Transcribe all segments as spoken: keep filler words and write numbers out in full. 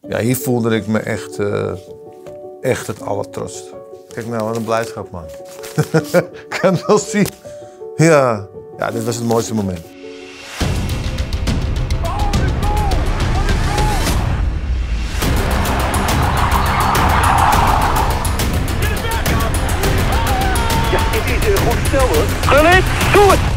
Ja, hier voelde ik me echt, uh, echt het allertrotst. Kijk nou, wat een blijdschap, man. Ik kan het wel zien. Ja. ja, dit was het mooiste moment. Ja, dit is een goed spel, hoor. Gullit, doe het!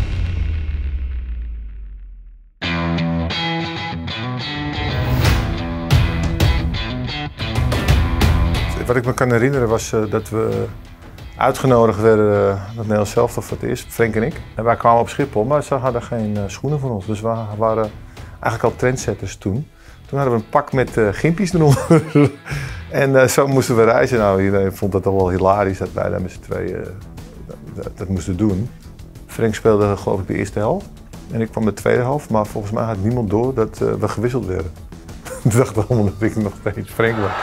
Wat ik me kan herinneren was uh, dat we uitgenodigd werden, uh, dat Nederlands elftal voor het eerst, Frank en ik. En wij kwamen op Schiphol, maar ze hadden geen uh, schoenen voor ons. Dus we waren eigenlijk al trendsetters toen. Toen hadden we een pak met uh, gimpies eronder. en uh, zo moesten we reizen. Nou, iedereen vond dat toch wel hilarisch dat wij daar met z'n tweeën uh, dat, dat moesten doen. Frank speelde geloof ik de eerste helft en ik kwam de tweede helft. Maar volgens mij had niemand door dat uh, we gewisseld werden. Toen dacht ik allemaal dat ik nog steeds Frank was.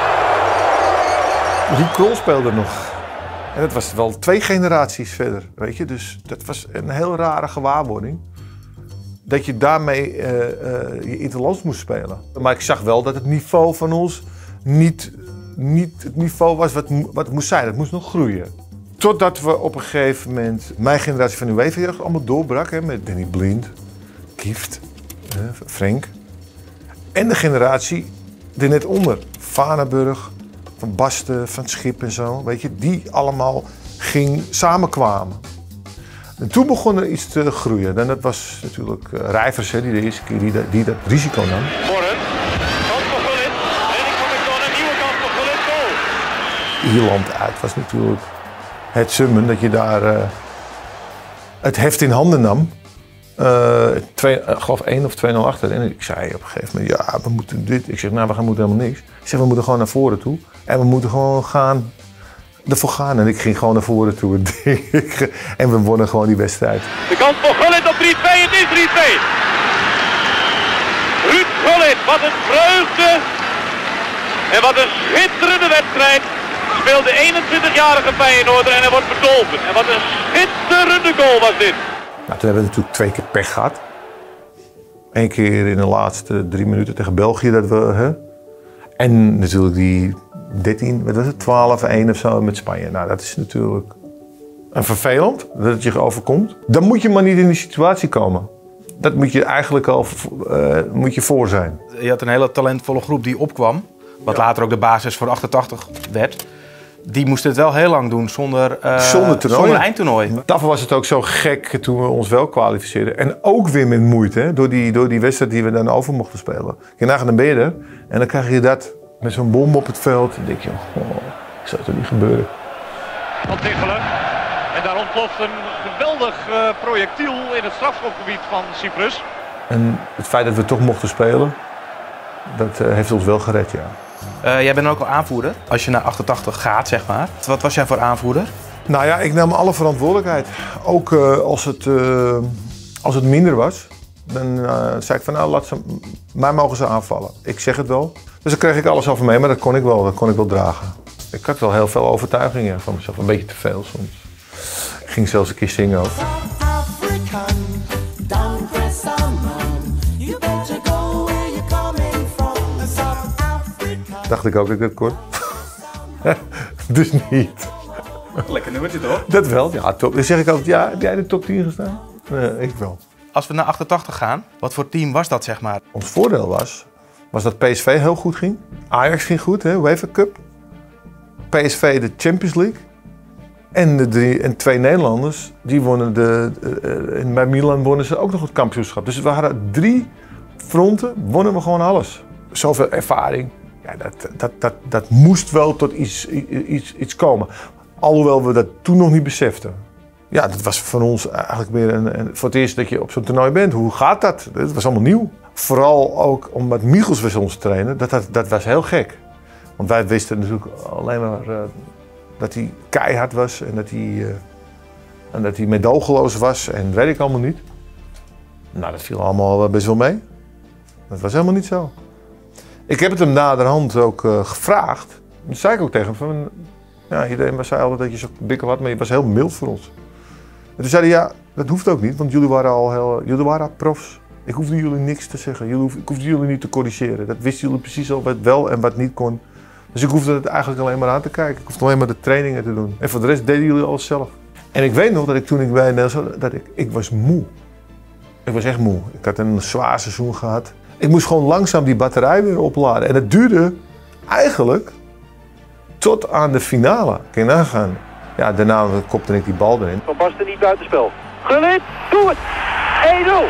Ruud Krol speelde nog. En dat was wel twee generaties verder, weet je. Dus dat was een heel rare gewaarwording. Dat je daarmee uh, uh, je interlands moest spelen. Maar ik zag wel dat het niveau van ons niet, niet het niveau was wat, wat het moest zijn. Het moest nog groeien. Totdat we op een gegeven moment mijn generatie van de UEFA-jeugd allemaal doorbrak. Hè, met Danny Blind, Kieft, uh, Frank. En de generatie er net onder. Vaneburg. Van Basten, Van Schip en zo, weet je, die allemaal ging, samenkwamen. En toen begon er iets te groeien. En dat was natuurlijk uh, Rijvers, hè, die de eerste keer die, die, die dat risico nam. Morgen, kans voor Gullit. Redding van McDonough, een nieuwe kans voor Gullit, goal. Ierland uit was natuurlijk het summen, dat je daar uh, het heft in handen nam. Uh, twee, uh, geloof één of twee nul achter. En ik zei op een gegeven moment, ja, we moeten dit. Ik zeg, nou, we gaan moeten helemaal niks. Ik zeg, we moeten gewoon naar voren toe. En we moeten gewoon gaan, ervoor gaan. En ik ging gewoon naar voren toe. En we wonnen gewoon die wedstrijd. De kans voor Gullit op drie twee, het is drie twee. Ruud Gullit, wat een vreugde. En wat een schitterende wedstrijd. Speelt de eenentwintigjarige Feyenoorder en hij wordt verdolven. En wat een schitterende goal was dit. Nou, toen hebben we natuurlijk twee keer pech gehad. Eén keer in de laatste drie minuten tegen België. Dat we, hè? En natuurlijk die dertien, wat was het, twaalf één of zo met Spanje. Nou, dat is natuurlijk een vervelend dat het je overkomt. Dan moet je maar niet in die situatie komen. Dat moet je eigenlijk al uh, moet je voor zijn. Je had een hele talentvolle groep die opkwam. Wat ja. later ook de basis voor achtentachtig werd. Die moesten het wel heel lang doen zonder, uh, zonder, zonder eindtoernooi. Daarvoor was het ook zo gek toen we ons wel kwalificeerden. En ook weer met moeite, hè? Door, die, door die wedstrijd die we dan over mochten spelen. Je nagaan, dan ben je er en dan krijg je dat met zo'n bom op het veld. Dan denk je, oh, ik zou het er niet gebeuren. Van Tichelen. En daar ontploft een geweldig uh, projectiel in het strafschopgebied van Cyprus. En het feit dat we toch mochten spelen, dat uh, heeft ons wel gered, ja. Uh, jij bent ook al aanvoerder, als je naar achtentachtig gaat, zeg maar. Wat was jij voor aanvoerder? Nou ja, ik nam alle verantwoordelijkheid. Ook uh, als, het, uh, als het minder was, dan uh, zei ik van nou, laat ze, mij mogen ze aanvallen. Ik zeg het wel. Dus dan kreeg ik alles over mee, maar dat kon ik wel, dat kon ik wel dragen. Ik had wel heel veel overtuigingen van mezelf, een beetje te veel soms. Ik ging zelfs een keer zingen ook. Dacht ik ook dat ik dat kon. Dus niet. Lekker nummertje toch? Dat wel, ja. Top. Dan zeg ik altijd, ja, heb jij de top tien gestaan? Nee, ik wel. Als we naar achtentachtig gaan, wat voor team was dat, zeg maar? Ons voordeel was, was dat P S V heel goed ging. Ajax ging goed, hè, UEFA Cup. P S V de Champions League. En, de drie, en twee Nederlanders, die wonnen de, uh, en bij Milan wonnen ze ook nog het kampioenschap. Dus we hadden drie fronten, wonnen we gewoon alles. Zoveel ervaring. Ja, dat, dat, dat, dat moest wel tot iets, iets, iets komen. Alhoewel we dat toen nog niet beseften. Ja, dat was voor ons eigenlijk meer een, een, voor het eerst dat je op zo'n toernooi bent. Hoe gaat dat? Dat was allemaal nieuw. Vooral ook omdat Michels was ons trainer, dat, dat, dat was heel gek. Want wij wisten natuurlijk alleen maar uh, dat hij keihard was en dat hij, uh, en dat hij meedogenloos was en weet ik allemaal niet. Nou, dat viel allemaal best wel mee. Dat was helemaal niet zo. Ik heb het hem naderhand ook uh, gevraagd. Dat zei ik ook tegen hem. Van, ja, iedereen zei altijd dat je zo bikker had, maar je was heel mild voor ons. En toen zei hij, ja, dat hoeft ook niet, want jullie waren al heel, jullie waren profs. Ik hoefde jullie niks te zeggen. Jullie hoef, ik hoefde jullie niet te corrigeren. Dat wisten jullie precies al wat wel en wat niet kon. Dus ik hoefde het eigenlijk alleen maar aan te kijken. Ik hoefde alleen maar de trainingen te doen. En voor de rest deden jullie alles zelf. En ik weet nog dat ik toen ik bij Nederland zat, dat ik, ik was moe. Ik was echt moe. Ik had een zwaar seizoen gehad. Ik moest gewoon langzaam die batterij weer opladen. En het duurde eigenlijk tot aan de finale. Kun je nagaan. Ja, daarna kopte ik die bal erin. Van Basten niet buitenspel. Gullit, doe het! één nul!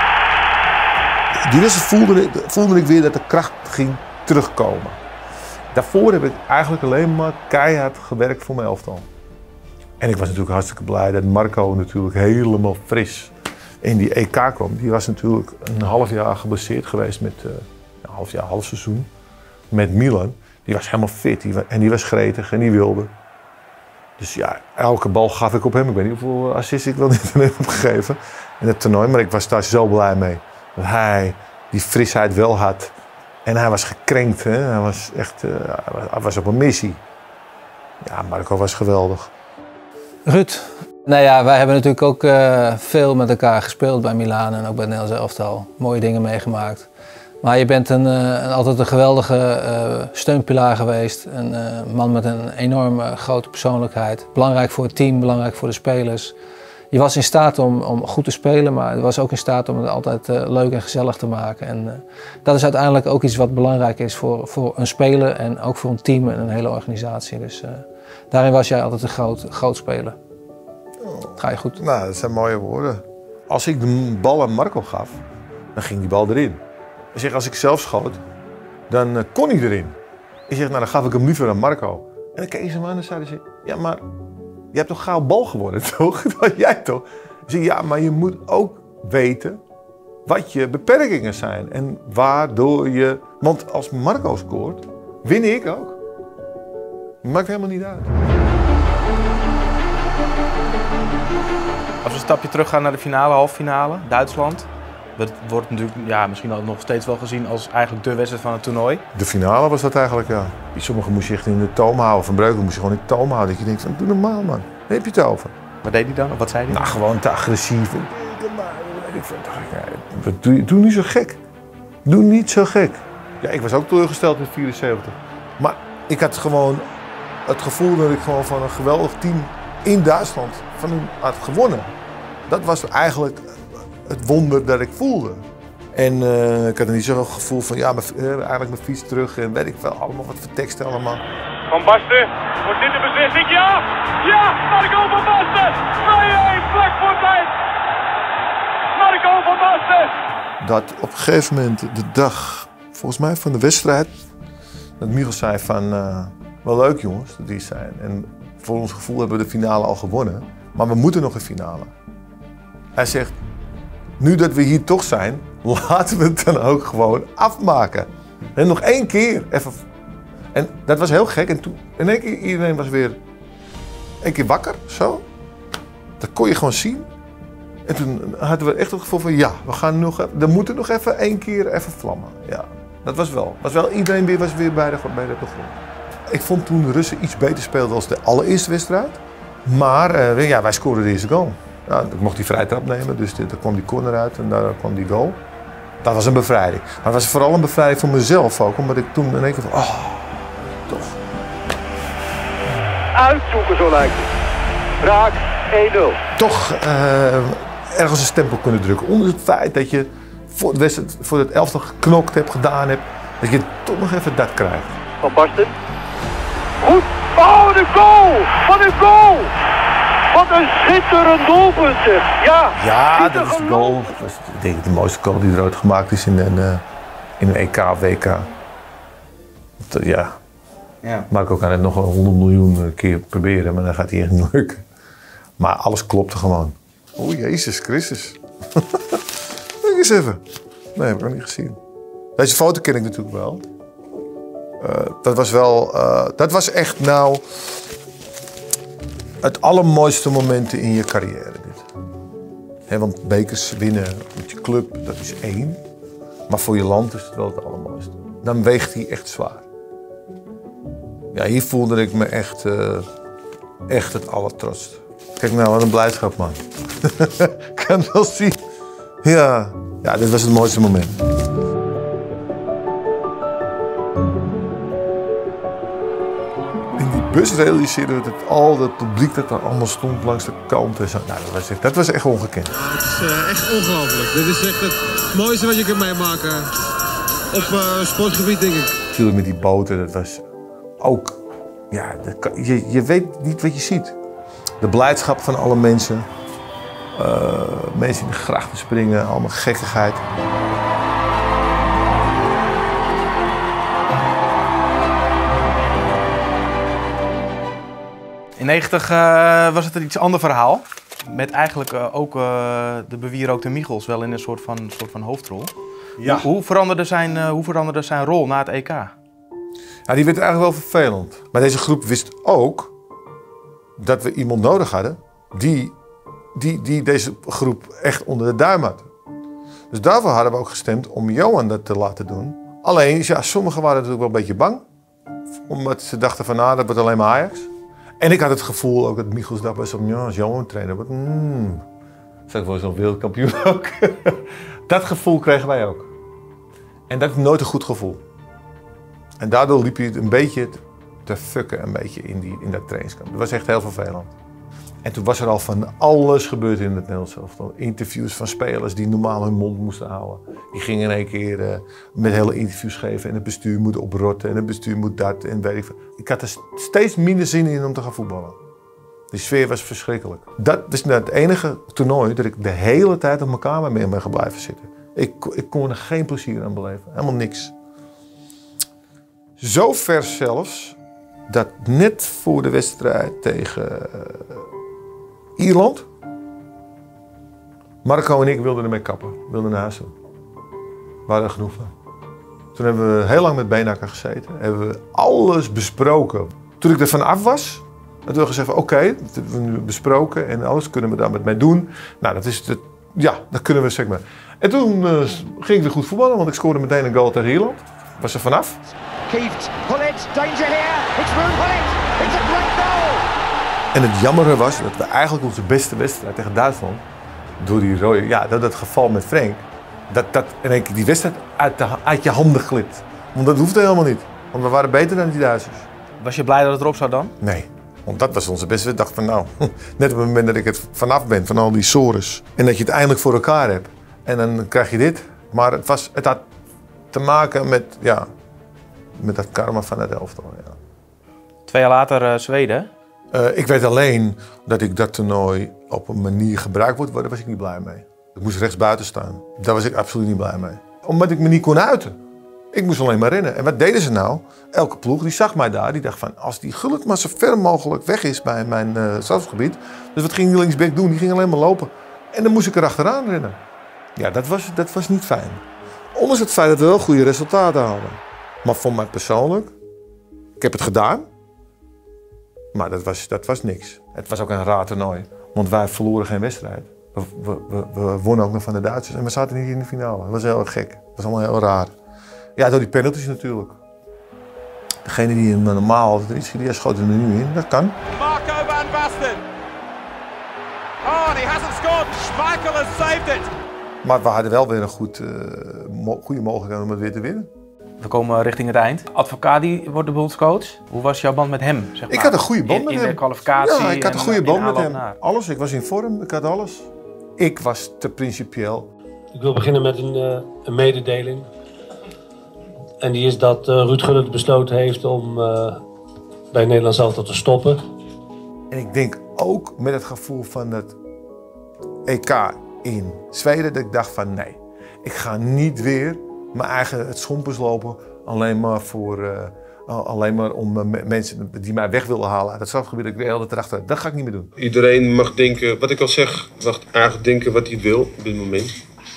Die wedstrijd voelde, voelde ik weer dat de kracht ging terugkomen. Daarvoor heb ik eigenlijk alleen maar keihard gewerkt voor mijn elftal. En ik was natuurlijk hartstikke blij dat Marco natuurlijk helemaal fris in die E K kwam. Die was natuurlijk een half jaar geblesseerd geweest met uh, een half jaar, half seizoen met Milan. Die was helemaal fit die was, en die was gretig en die wilde. Dus ja, elke bal gaf ik op hem. Ik weet niet hoeveel assists ik wel niet aan hem heb gegeven in het toernooi. Maar ik was daar zo blij mee. Dat hij die frisheid wel had. En hij was gekrenkt. Hè? Hij was echt uh, hij was op een missie. Ja, Marco was geweldig. Ruud, nou ja, wij hebben natuurlijk ook uh, veel met elkaar gespeeld bij Milaan en ook bij het Nederlands elftal. Mooie dingen meegemaakt. Maar je bent een, uh, altijd een geweldige uh, steunpilaar geweest. Een uh, man met een enorme grote persoonlijkheid. Belangrijk voor het team, belangrijk voor de spelers. Je was in staat om, om goed te spelen, maar je was ook in staat om het altijd uh, leuk en gezellig te maken. En uh, dat is uiteindelijk ook iets wat belangrijk is voor, voor een speler en ook voor een team en een hele organisatie. Dus uh, daarin was jij altijd een groot, groot speler. Dat ga je goed. Nou, dat zijn mooie woorden. Als ik de bal aan Marco gaf, dan ging die bal erin. Ik zeg, als ik zelf schoot, dan uh, kon hij erin. Ik zeg, nou dan gaf ik hem liever aan Marco. En dan keek ze hem aan en zeiden ze, ja maar je hebt toch gauw bal gewonnen, toch? Dat jij toch? Ik zeg, ja, maar je moet ook weten wat je beperkingen zijn. En waardoor je... Want als Marco scoort, win ik ook. Dat maakt helemaal niet uit. Als we een stapje terug gaan naar de finale, halve finale, Duitsland. Dat wordt natuurlijk ja, misschien al nog steeds wel gezien als eigenlijk de wedstrijd van het toernooi. De finale was dat eigenlijk, ja. Sommigen moest je echt in de toom houden. Van Breukelen moest je gewoon in de toom houden. Dat je denkt, van, doe normaal man. Daar heb je het over. Wat deed hij dan? Of wat zei hij? Nou, gewoon te agressief. Doe, doe niet zo gek. Doe niet zo gek. Ja, ik was ook teleurgesteld in vierenzeventig. Maar ik had gewoon het gevoel dat ik gewoon van een geweldig team in Duitsland van hem had gewonnen. Dat was eigenlijk het wonder dat ik voelde. En uh, ik had er niet zo'n gevoel van, ja, mijn, uh, eigenlijk mijn fiets terug en weet ik wel, allemaal wat voor teksten allemaal. Van Basten, wordt dit de beslissing? Ja! Ja! Marco van Basten! twee-een, vlak voor tijd! Marco van Basten! Dat op een gegeven moment, de dag, volgens mij van de wedstrijd, dat Michel zei van, uh, wel leuk jongens, dat die zijn. En voor ons gevoel hebben we de finale al gewonnen, maar we moeten nog een finale. Hij zegt, nu dat we hier toch zijn, laten we het dan ook gewoon afmaken. En nog één keer even. En dat was heel gek. En toen, in één keer, iedereen was weer één keer wakker, zo. Dat kon je gewoon zien. En toen hadden we echt het gevoel van, ja, we gaan nog, er moeten nog even één keer even vlammen. Ja, dat was wel. Was wel iedereen weer, was weer bij de, bij de begon. Ik vond toen de Russen iets beter speelden als de allereerste wedstrijd. Maar uh, ja, wij scoorden de eerste goal. Nou, ik mocht die vrije trap nemen, dus daar kwam die corner uit en daar kwam die goal. Dat was een bevrijding. Maar het was vooral een bevrijding voor mezelf ook, omdat ik toen in één keer van, oh, toch. Uitzoeken zo lijkt het. Raak één nul. Toch uh, ergens een stempel kunnen drukken. Ondanks het feit dat je voor, het, voor het elftal geknokt hebt, gedaan hebt, dat je toch nog even dat krijgt. Van Basten. Goed. Oh, de goal! Wat een goal! Wat een schitterend doelpunt, zeg. Ja, ja dat is de goal. Dat is denk ik de mooiste goal die er ooit gemaakt is in een, uh, in een E K of W K. Dat, ja. ja. Marco kan het nog wel honderd miljoen keer proberen, maar dan gaat hij echt niet lukken. Maar alles klopte gewoon. Oh, Jezus Christus. Kijk eens even. Nee, heb ik nog niet gezien. Deze foto ken ik natuurlijk wel. Uh, dat was wel, uh, dat was echt nou het allermooiste moment in je carrière. Dit. He, want bekers winnen met je club, dat is één. Maar voor je land is het wel het allermooiste. Dan weegt hij echt zwaar. Ja, hier voelde ik me echt, uh, echt het allertrotst. Kijk nou, wat een blijdschap man. Ik kan het wel zien. Ja. Ja, dit was het mooiste moment. In die bus realiseerden we dat al het publiek dat daar allemaal stond langs de kant en zo. Nou, dat was echt, dat was echt ongekend. Ja, het is uh, echt ongelooflijk. Dit is echt het mooiste wat je kunt meemaken op uh, sportgebied, denk ik. Natuurlijk met die boten, dat was ook... Ja, dat kan, je, je weet niet wat je ziet. De blijdschap van alle mensen. Uh, mensen in de grachten springen, allemaal gekkigheid. In negentig uh, was het een iets ander verhaal. Met eigenlijk uh, ook uh, de bewierookte Michels wel in een soort van, soort van hoofdrol. Ja. Hoe, hoe, veranderde zijn, uh, hoe veranderde zijn rol na het E K? Ja, die werd eigenlijk wel vervelend. Maar deze groep wist ook dat we iemand nodig hadden die, die, die deze groep echt onder de duim had. Dus daarvoor hadden we ook gestemd om Johan dat te laten doen. Alleen, ja, sommigen waren natuurlijk wel een beetje bang. Omdat ze dachten van, nou, dat wordt alleen maar Ajax. En ik had het gevoel ook dat Michels dacht was om, ja, als Johan trainer wordt, mm, zeg ik wel zo'n wereldkampioen ook. Dat gevoel kregen wij ook. En dat is nooit een goed gevoel. En daardoor liep je het een beetje te fucken een beetje in, die, in dat trainingskamp. Dat was echt heel vervelend. En toen was er al van alles gebeurd in het Nederlands elftal. Interviews van spelers die normaal hun mond moesten houden. Die gingen in één keer uh, met hele interviews geven. En het bestuur moet oprotten en het bestuur moet dat en weet ik veel. Ik had er steeds minder zin in om te gaan voetballen. De sfeer was verschrikkelijk. Dat is nou het enige toernooi dat ik de hele tijd op mijn kamer mee ben blijven zitten. Ik, ik kon er geen plezier aan beleven. Helemaal niks. Zo ver zelfs dat net voor de wedstrijd tegen uh, Ierland, Marco en ik wilden ermee kappen, wilden naar huis doen. We waren er genoeg van. Toen hebben we heel lang met Beenhakker gezeten, hebben we alles besproken. Toen ik er vanaf was, toen we gezegd, oké, okay, dat hebben we nu besproken en alles kunnen we daar met mij doen. Nou, dat is het, ja, dat kunnen we zeg maar. En toen uh, ging ik weer goed voetballen, want ik scoorde meteen een goal tegen Ierland. Was er vanaf. Kieft, Gullit, danger here. It's Ruud Gullit. It's a great goal. En het jammere was dat we eigenlijk onze beste wedstrijd tegen Duitsland, door die rode, ja, dat, dat geval met Frank, dat, dat in één keer die wedstrijd uit, de, uit je handen glipt. Want dat hoefde helemaal niet, want we waren beter dan die Duitsers. Was je blij dat het erop zou dan? Nee, want dat was onze beste wedstrijd. Ik dacht van nou, net op het moment dat ik het vanaf ben van al die sores en dat je het eindelijk voor elkaar hebt en dan krijg je dit. Maar het, was, het had te maken met, ja, met dat karma van het elftal. Ja. Twee jaar later uh, Zweden. Uh, ik weet alleen dat ik dat toernooi op een manier gebruikt wordt, daar was ik niet blij mee. Ik moest rechts buiten staan. Daar was ik absoluut niet blij mee. Omdat ik me niet kon uiten. Ik moest alleen maar rennen. En wat deden ze nou? Elke ploeg die zag mij daar, die dacht van als die Gullit maar zo ver mogelijk weg is bij mijn uh, strafgebied. Dus wat ging die linksback doen? Die ging alleen maar lopen. En dan moest ik er achteraan rennen. Ja, dat was, dat was niet fijn. Ondanks het feit dat we wel goede resultaten hadden. Maar voor mij persoonlijk, ik heb het gedaan. Maar dat was, dat was niks. Het was ook een raar toernooi. Want wij verloren geen wedstrijd. We, we, we, we wonnen ook nog van de Duitsers. En we zaten niet in de finale. Dat was heel erg gek. Dat was allemaal heel raar. Ja, door die penalties natuurlijk. Degene die hem normaal altijd erin schiet, die schoot er nu in. Dat kan. Marco van Basten. Oh, and he hasn't scored. Schmeichel has saved it. Maar we hadden wel weer een goed, uh, mo goede mogelijkheid om het weer te winnen. We komen richting het eind. Advocaat die wordt de bondscoach. Hoe was jouw band met hem? Zeg maar? Ik had een goede band in, met in hem. In de kwalificatie? Ja, ik had een goede en, band in met hem. Naar. Alles. Ik was in vorm, ik had alles. Ik was te principieel. Ik wil beginnen met een, uh, een mededeling. En die is dat uh, Ruud Gullit besloten heeft om uh, bij Nederland elftal te stoppen. En ik denk ook met het gevoel van het E K in Zweden dat ik dacht van nee, ik ga niet weer mijn eigen het schompers lopen alleen maar, voor, uh, alleen maar om uh, mensen die mij weg willen halen uit het strafgebied. Ik de hele tijd erachter. Dat ga ik niet meer doen. Iedereen mag denken, wat ik al zeg, mag eigenlijk denken wat hij wil op dit moment.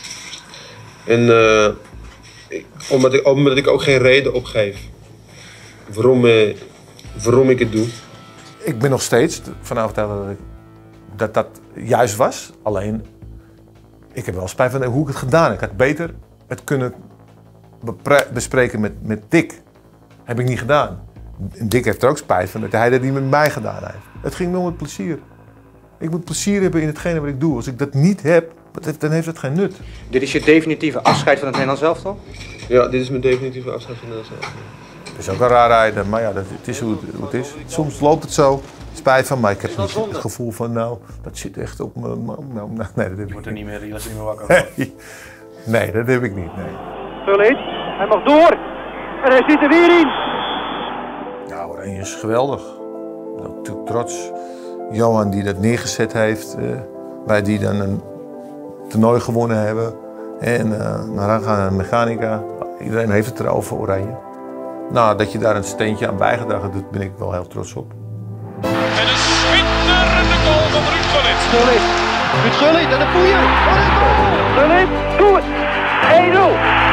En uh, ik, omdat, ik, omdat ik ook geen reden opgeef waarom, uh, waarom ik het doe. Ik ben nog steeds van overtuigd dat, ik, dat dat juist was. Alleen, ik heb wel spijt van hoe ik het gedaan heb. Ik had beter het kunnen bespreken met, met Dick. Heb ik niet gedaan. Dick heeft er ook spijt van dat hij dat niet met mij gedaan heeft. Het ging me om het plezier. Ik moet plezier hebben in hetgene wat ik doe. Als ik dat niet heb, dan heeft het geen nut. Dit is je definitieve afscheid van het Nederlands elftal? Ja, dit is mijn definitieve afscheid van het Nederlands elftal. Het is ook een raar rijden, maar ja, dat, het is hoe het, hoe het is. Soms loopt het zo, spijt van, maar ik heb niet het gevoel van, nou, dat zit echt op me. Nou, nou, nee, dat heb Je ik wordt er niet. niet meer, je wordt er niet meer wakker van. Nee, nee, dat heb ik niet. Nee. Gullit, hij mag door. En hij zit er weer in. Ja, Oranje is geweldig. Natuurlijk trots. Johan die dat neergezet heeft, uh, wij die dan een toernooi gewonnen hebben. En uh, nou, dan gaan we naar Mechanica. Iedereen heeft het erover, Oranje. Nou, dat je daar een steentje aan bijgedragen doet, ben ik wel heel trots op. En een schitterende goal van Ruud Gullit. Gullit, Ruud Gullit en de boeien. Wat een goal. Gullit, doe het. één nul.